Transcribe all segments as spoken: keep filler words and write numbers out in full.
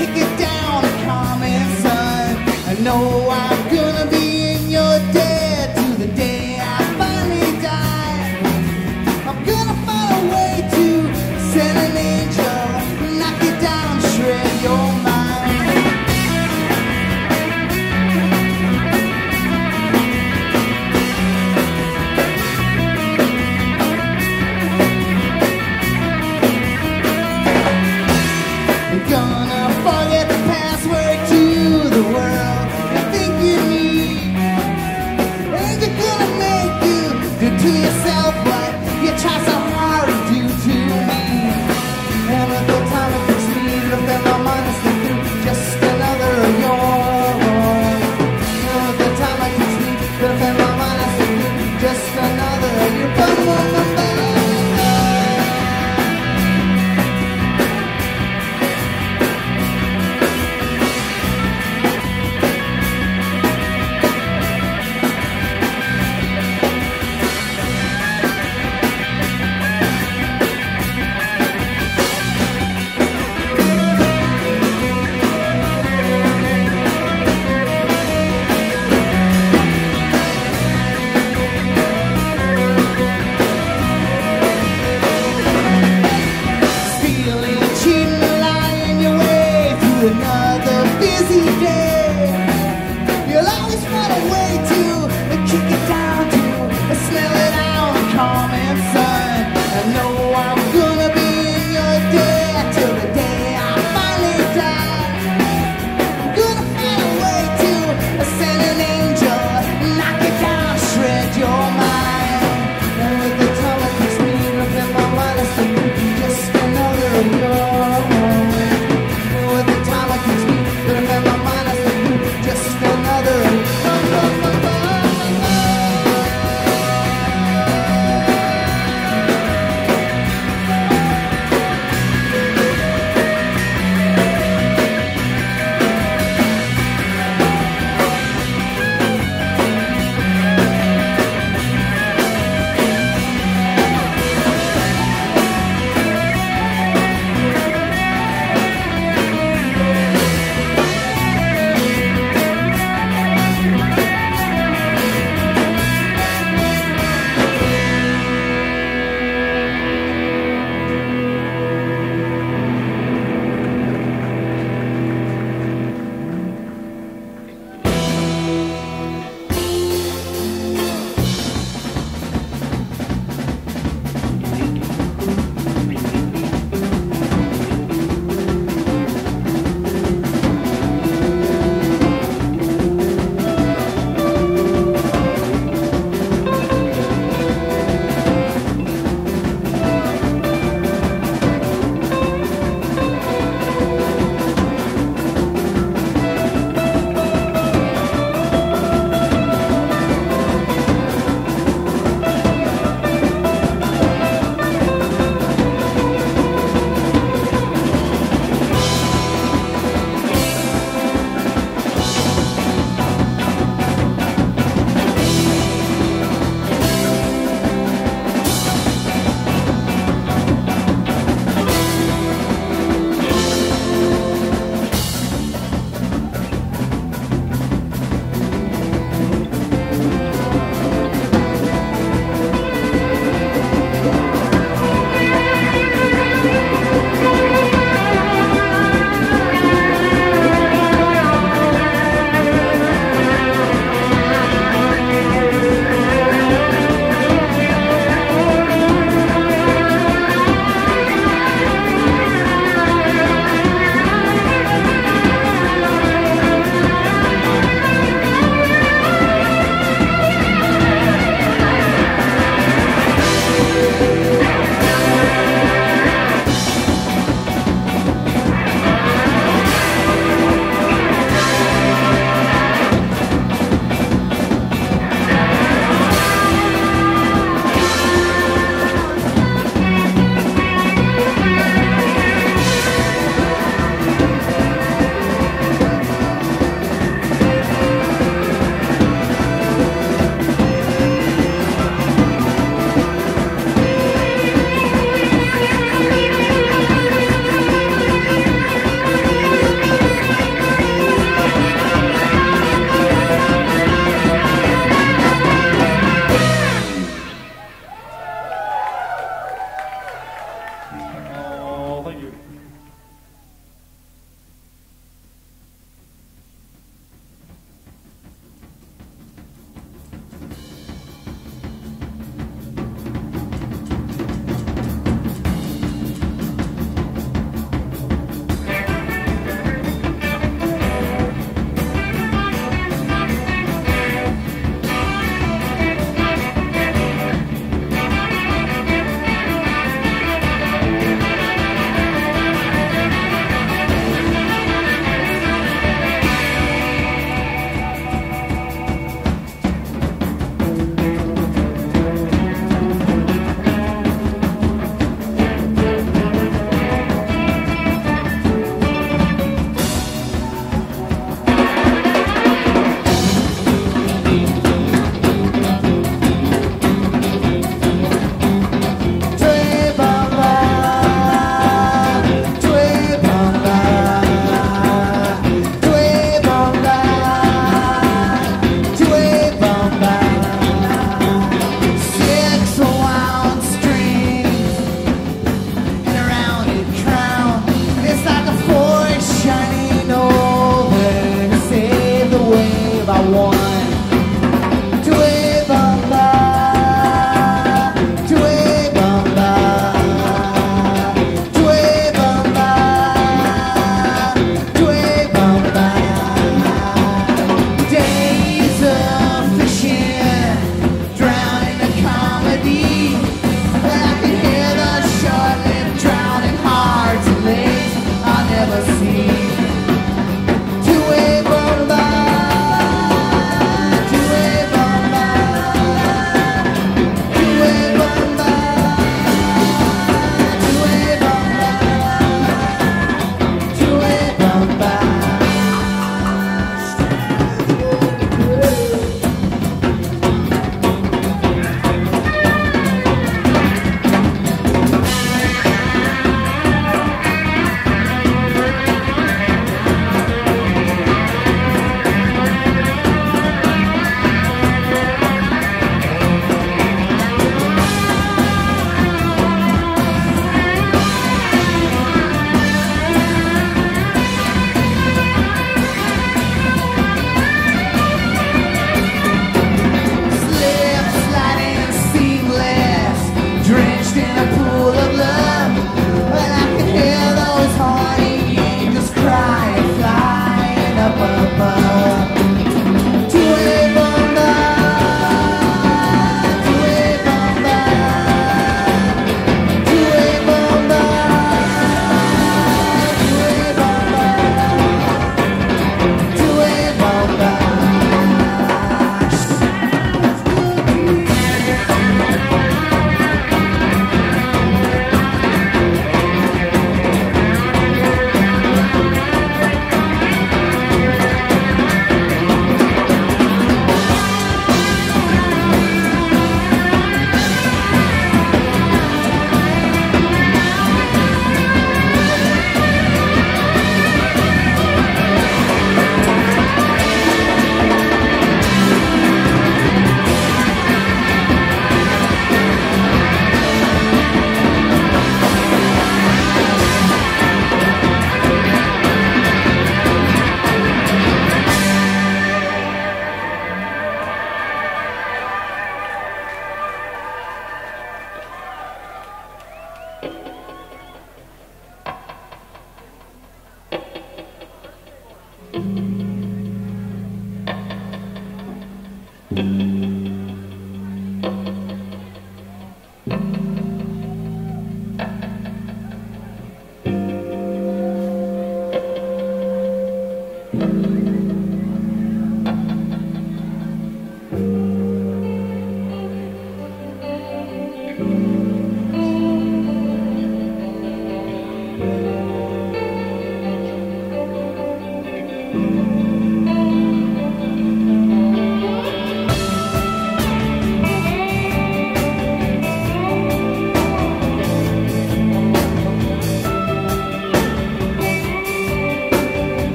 kick it down and come in, son. I know I'm gonna be in your debt till the day I finally die. I'm gonna find a way to send an angel, knock you down, shred your mind. You're gonna forget the password to the world you think you need. And you're gonna make you do to yourself what you try so hard to do to me. And with the time it takes me to fill my mind and slip through just another of yours. And with the time it takes me to fill my mind and slip through just another of your bum bum bum bum. Another busy day. You'll always find a way to kick it down, to smell it out, common sun. I know I'm gonna be in your debt till the day I finally die. I'm gonna find a way to send an angel, knock it down, shred your mind. And with the time it takes me to fill my mind, I slip through just another of yours. Just another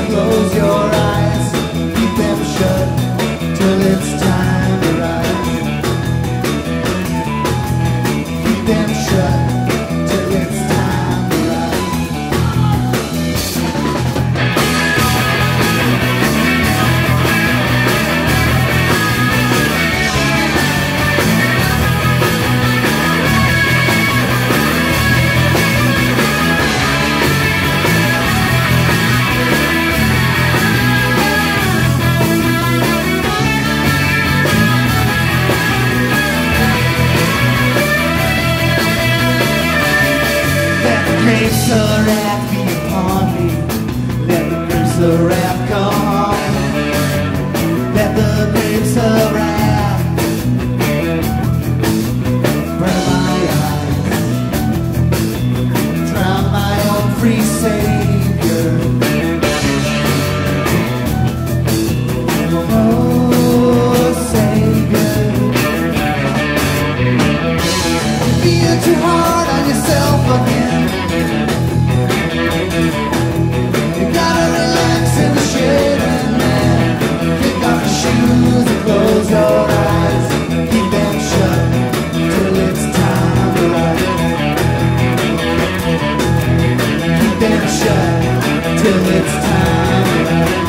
close your eyes, keep them shut till it's time to rise. Keep them shut till it's time to rise. Grace of wrath be upon me. Let the grace of wrath come on. Let the grace of wrath burn my eyes, drown my own free Savior. Oh, Savior, you're being too hard on yourself again. You gotta relax in the shade and then kick off your shoes and close your eyes. Keep them shut till it's time to rise. Keep them shut till it's time to rise.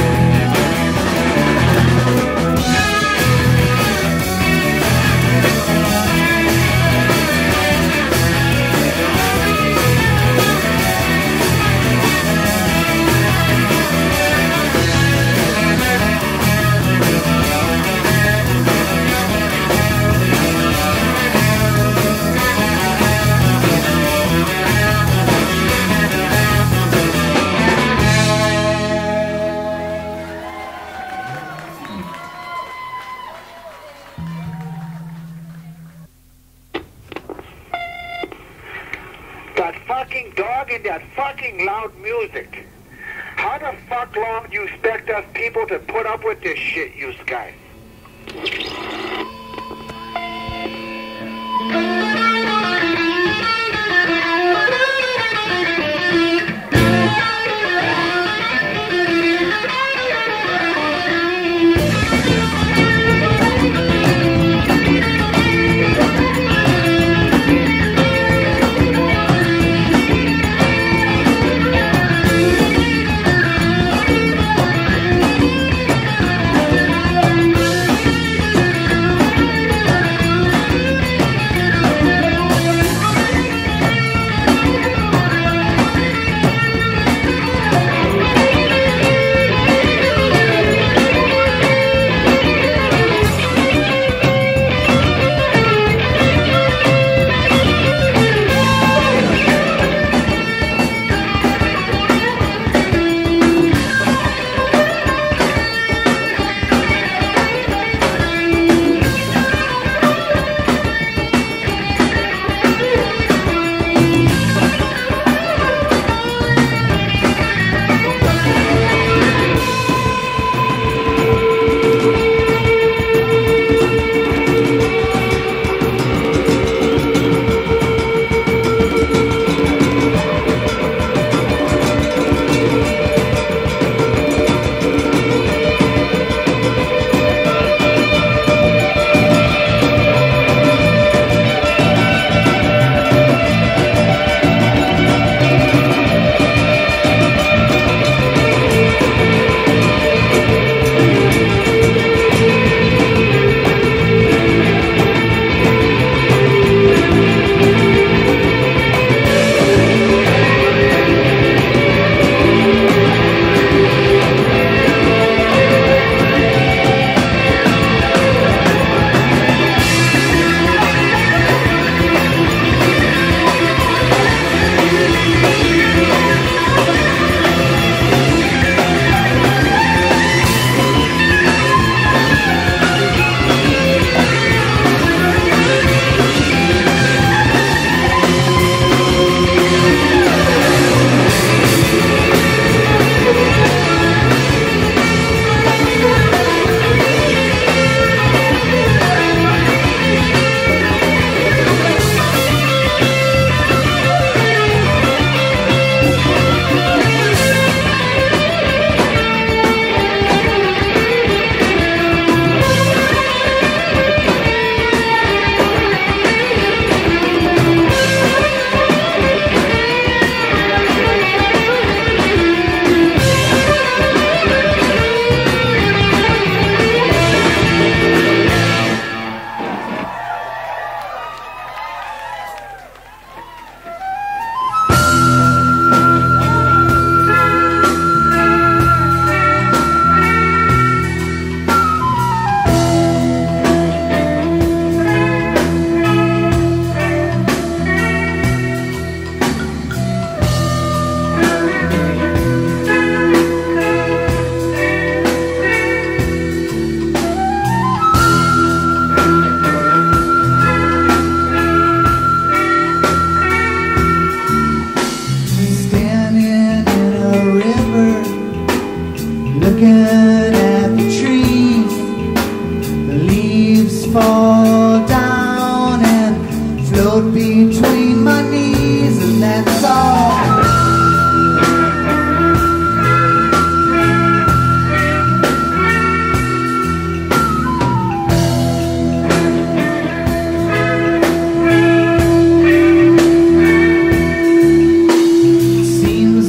That fucking dog and that fucking loud music. How the fuck long do you expect us people to put up with this shit, you guys? Keep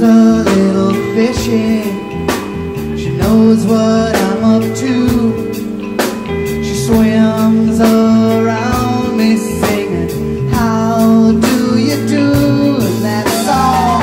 a little fishy. She knows what I'm up to. She swims around me singing, how do you do? And that's all.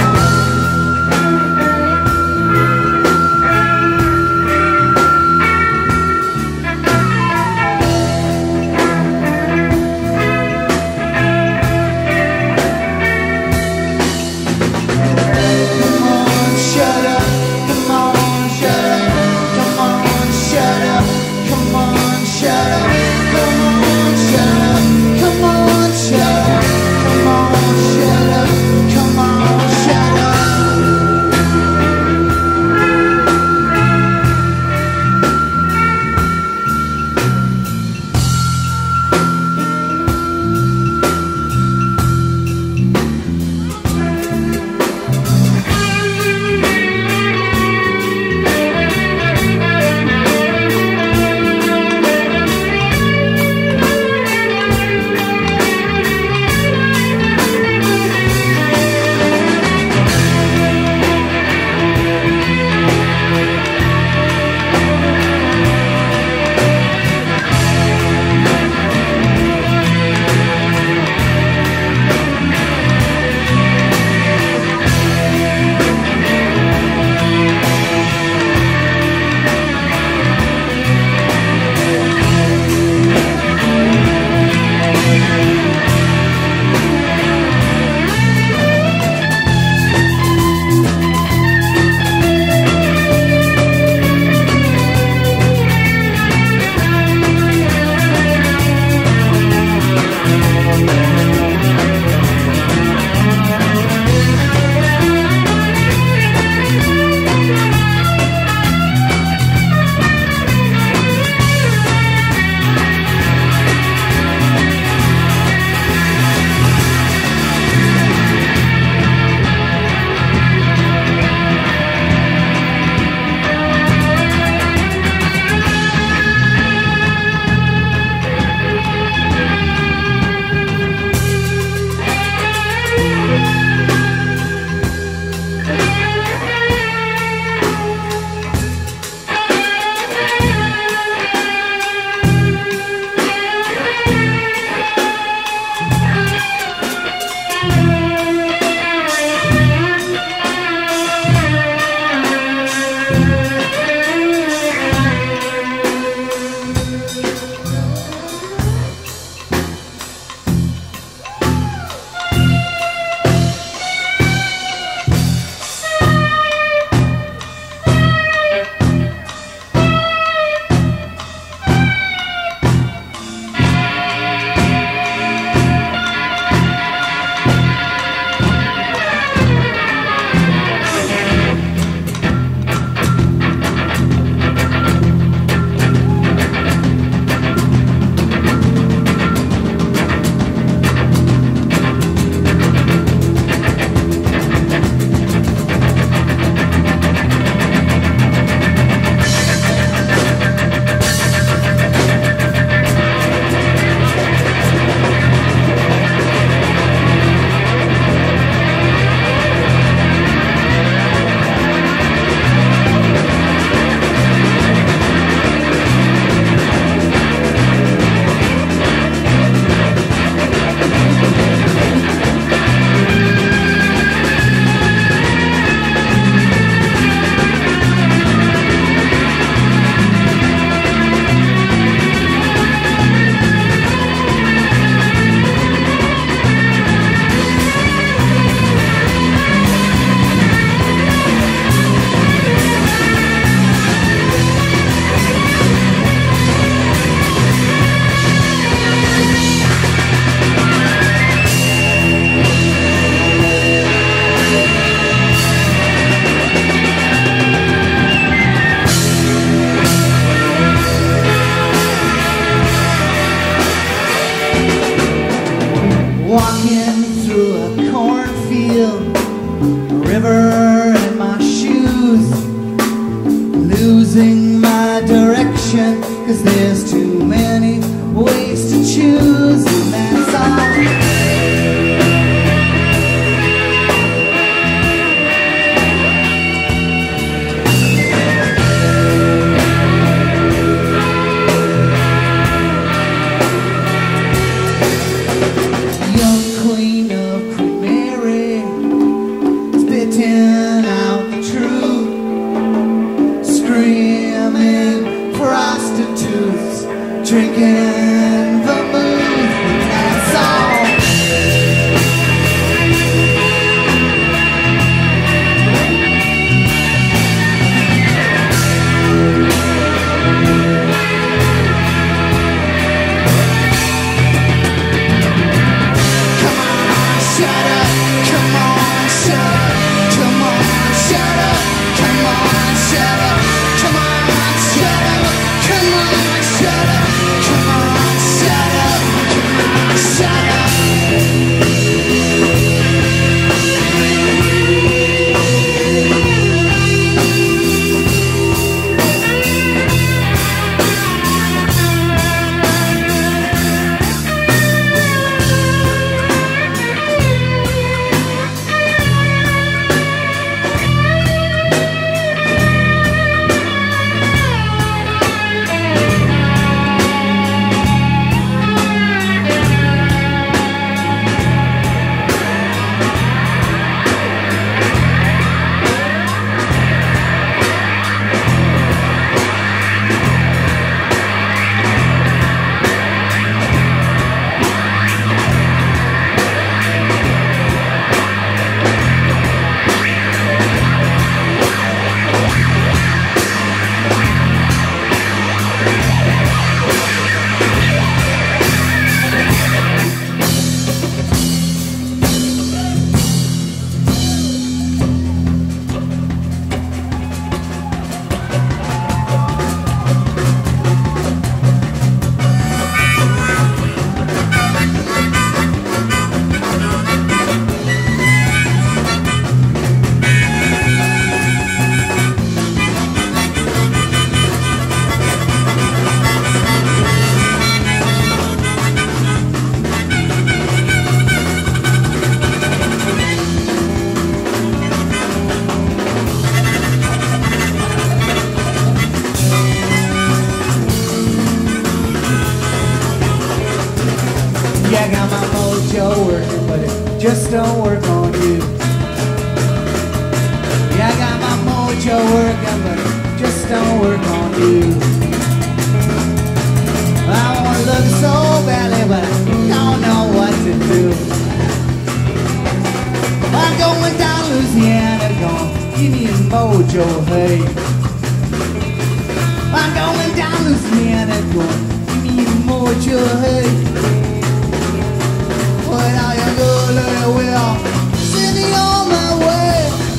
losing my direction, 'cause there's too many ways to choose, and that's all. acting out the truth, screaming prostitutes, drinking vermouth, that's all. Yeah, I got my mojo working, but it just don't work on you. Yeah, I got my mojo working, but it just don't work on you. I wanna look so badly, but I don't know what to do. I'm going down Louisiana, gonna give me a mojo, hey. I'm going down Louisiana, gonna give me a mojo, hey. But I am good at it will send me on my way.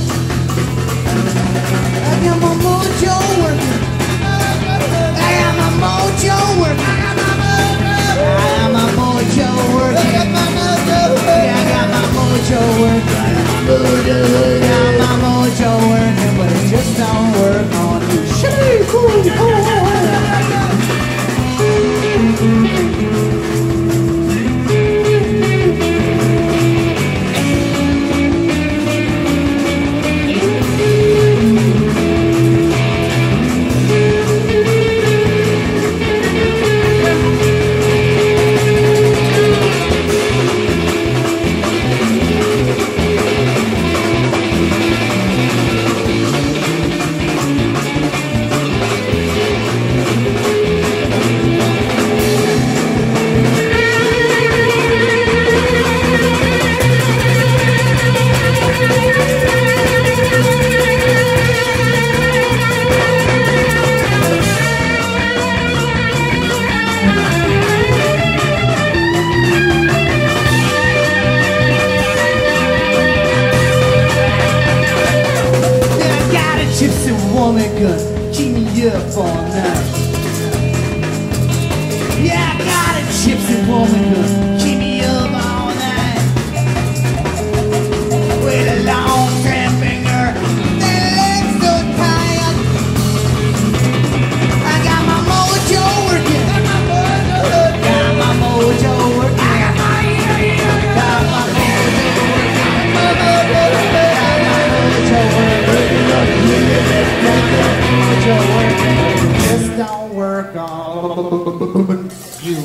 I got my mojo working. I got my mojo working. I got my mojo working. Yeah, I got my mojo working. I got my mojo working, but it just don't work on you. Shitty, cool, cool. Keep me up all night. Yeah, I got a gypsy woman gonna keep me up all night. With a long thin finger, their legs so tired. I got my mojo working. Got my mojo working. I got my got my mojo working. Got my mojo working. Just don't work on you.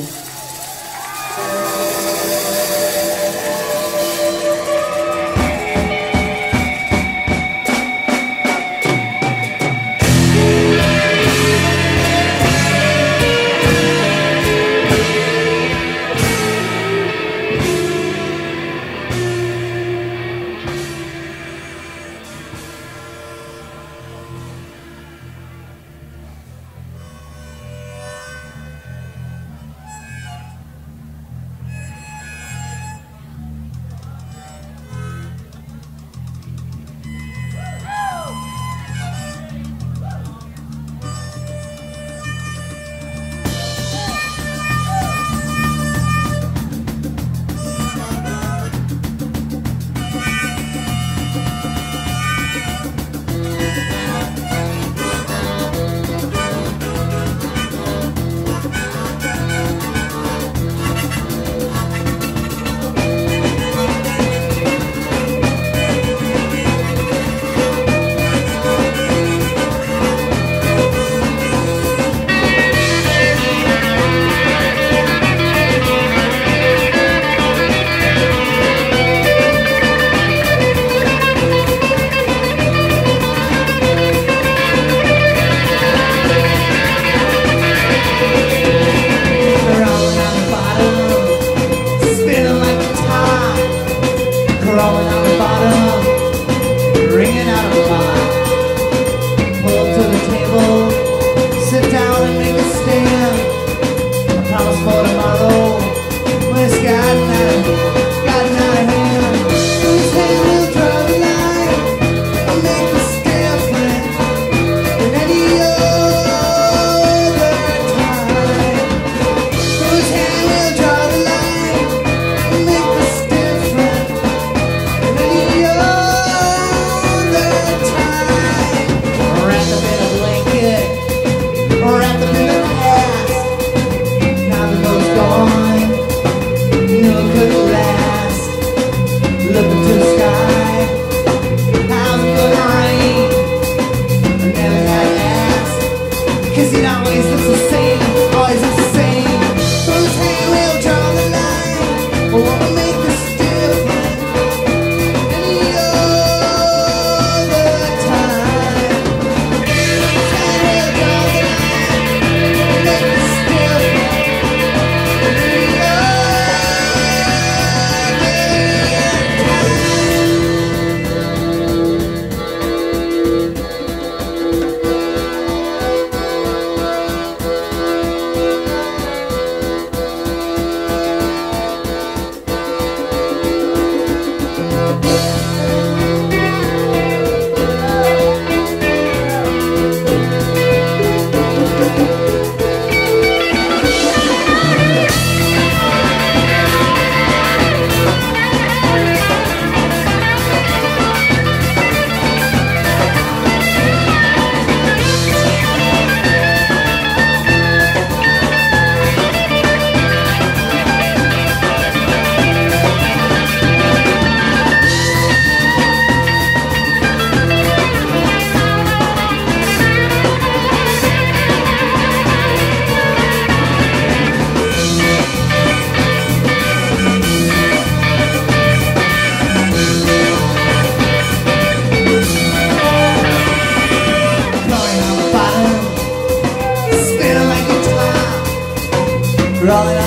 crawling